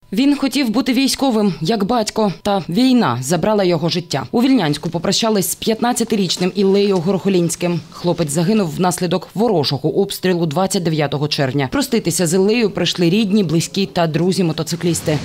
Він хотів бути військовим, як батько, та війна забрала його життя. У Вільнянську попрощались з 15-річним Іллею Горохолінським. Хлопець загинув внаслідок ворожого обстрілу 29 червня. Проститися з Іллею прийшли рідні, близькі та друзі-мотоциклісти.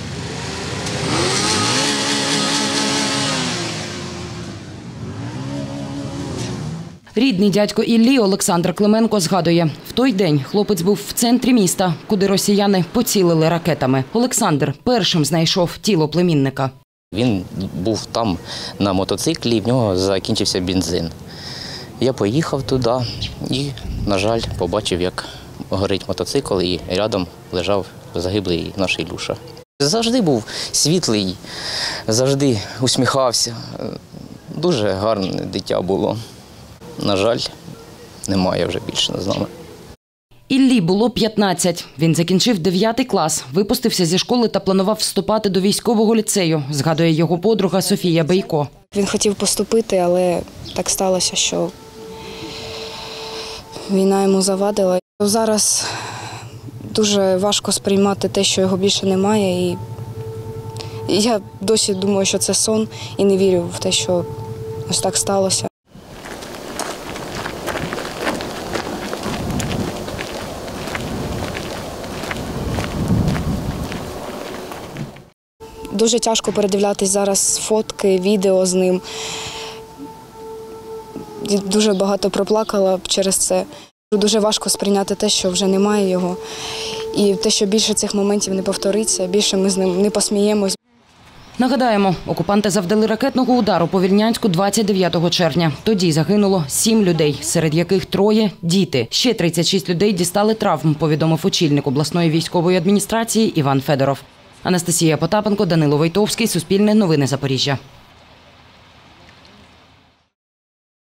Рідний дядько Іллі Олександр Клименко згадує, в той день хлопець був в центрі міста, куди росіяни поцілили ракетами. Олександр першим знайшов тіло племінника. Він був там на мотоциклі, в нього закінчився бензин. Я поїхав туди і, на жаль, побачив, як горить мотоцикл і рядом лежав загиблий наш Ілюша. Завжди був світлий, завжди усміхався. Дуже гарне дитя було. На жаль, немає вже більше з нами. Іллі було 15. Він закінчив 9 клас, випустився зі школи та планував вступати до військового ліцею, згадує його подруга Софія Бейко. Він хотів поступити, але так сталося, що війна йому завадила. Зараз дуже важко сприймати те, що його більше немає. І я досі думаю, що це сон, і не вірю в те, що ось так сталося. Дуже тяжко передивлятись зараз фотки, відео з ним. Дуже багато проплакала через це. Дуже важко сприйняти те, що вже немає його. І те, що більше цих моментів не повториться, більше ми з ним не посміємось. Нагадаємо, окупанти завдали ракетного удару по Вільнянську 29 червня. Тоді загинуло 7 людей, серед яких 3 – діти. Ще 36 людей дістали травм, повідомив очільник обласної військової адміністрації Іван Федоров. Анастасія Потапенко, Данило Войтовський, Суспільне новини Запоріжжя.